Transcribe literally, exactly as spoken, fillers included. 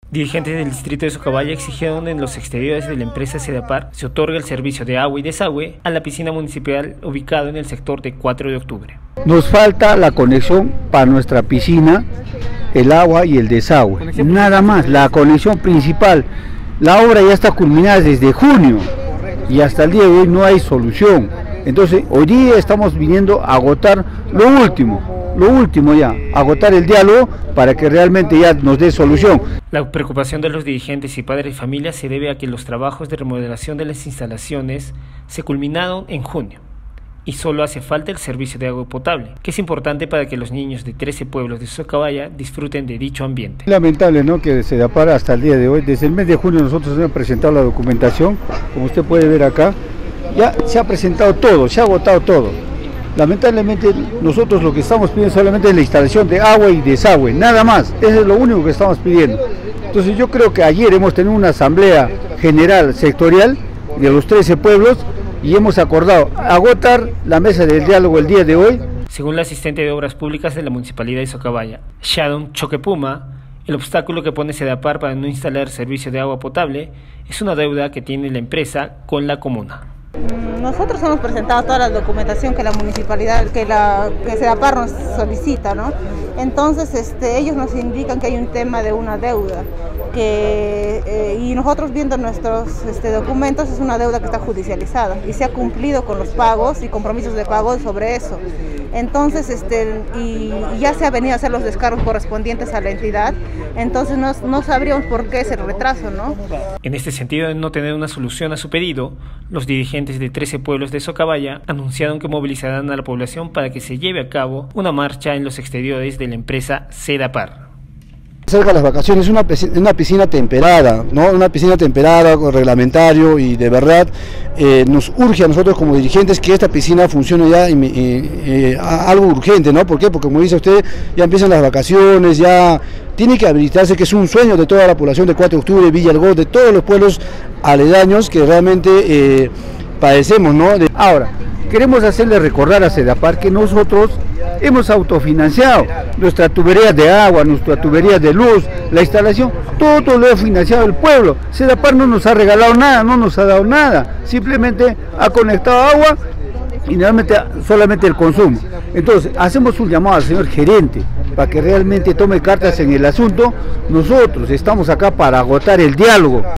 Dirigentes del distrito de Socabaya exigieron en los exteriores de la empresa Sedapar se otorgue el servicio de agua y desagüe a la piscina municipal ubicada en el sector de cuatro de octubre. Nos falta la conexión para nuestra piscina, el agua y el desagüe, nada más, la conexión principal. La obra ya está culminada desde junio y hasta el día de hoy no hay solución. Entonces hoy día estamos viniendo a agotar lo último. Lo último ya, agotar el diálogo para que realmente ya nos dé solución. La preocupación de los dirigentes y padres de familia se debe a que los trabajos de remodelación de las instalaciones se culminaron en junio y solo hace falta el servicio de agua potable, que es importante para que los niños de trece pueblos de Socabaya disfruten de dicho ambiente. Lamentable, ¿no?, que Sedapar hasta el día de hoy, desde el mes de junio nosotros hemos presentado la documentación, como usted puede ver acá, ya se ha presentado todo, se ha agotado todo. Lamentablemente nosotros lo que estamos pidiendo solamente es la instalación de agua y desagüe, nada más, eso es lo único que estamos pidiendo. Entonces yo creo que ayer hemos tenido una asamblea general sectorial de los trece pueblos y hemos acordado agotar la mesa del diálogo el día de hoy. Según la asistente de Obras Públicas de la Municipalidad de Socabaya, Sharon Choquepuma, el obstáculo que pone Sedapar para no instalar servicio de agua potable es una deuda que tiene la empresa con la comuna. Nosotros hemos presentado toda la documentación que la municipalidad, que la que Sedapar nos solicita, ¿no? Entonces este, ellos nos indican que hay un tema de una deuda, que, eh, y nosotros viendo nuestros este, documentos es una deuda que está judicializada y se ha cumplido con los pagos y compromisos de pago sobre eso. Entonces, este, y, y ya se ha venido a hacer los descargos correspondientes a la entidad, entonces no, no sabríamos por qué es el retraso, ¿no? En este sentido de no tener una solución a su pedido, los dirigentes de trece pueblos de Socabaya anunciaron que movilizarán a la población para que se lleve a cabo una marcha en los exteriores de la empresa Sedapar. Cerca de las vacaciones, una, una piscina temperada, ¿no? Una piscina temperada, con reglamentario, y de verdad eh, nos urge a nosotros como dirigentes que esta piscina funcione ya, eh, eh, algo urgente, ¿no? ¿Por qué? Porque como dice usted, ya empiezan las vacaciones, ya tiene que habilitarse, que es un sueño de toda la población de cuatro de octubre, Villa El Go, de todos los pueblos aledaños que realmente eh, padecemos, ¿no? De... Ahora, queremos hacerle recordar a Sedapar que nosotros hemos autofinanciado nuestra tubería de agua, nuestra tubería de luz, la instalación, todo lo ha financiado el pueblo. Sedapar no nos ha regalado nada, no nos ha dado nada, simplemente ha conectado agua y realmente solamente el consumo. Entonces, hacemos un llamado al señor gerente para que realmente tome cartas en el asunto. Nosotros estamos acá para agotar el diálogo.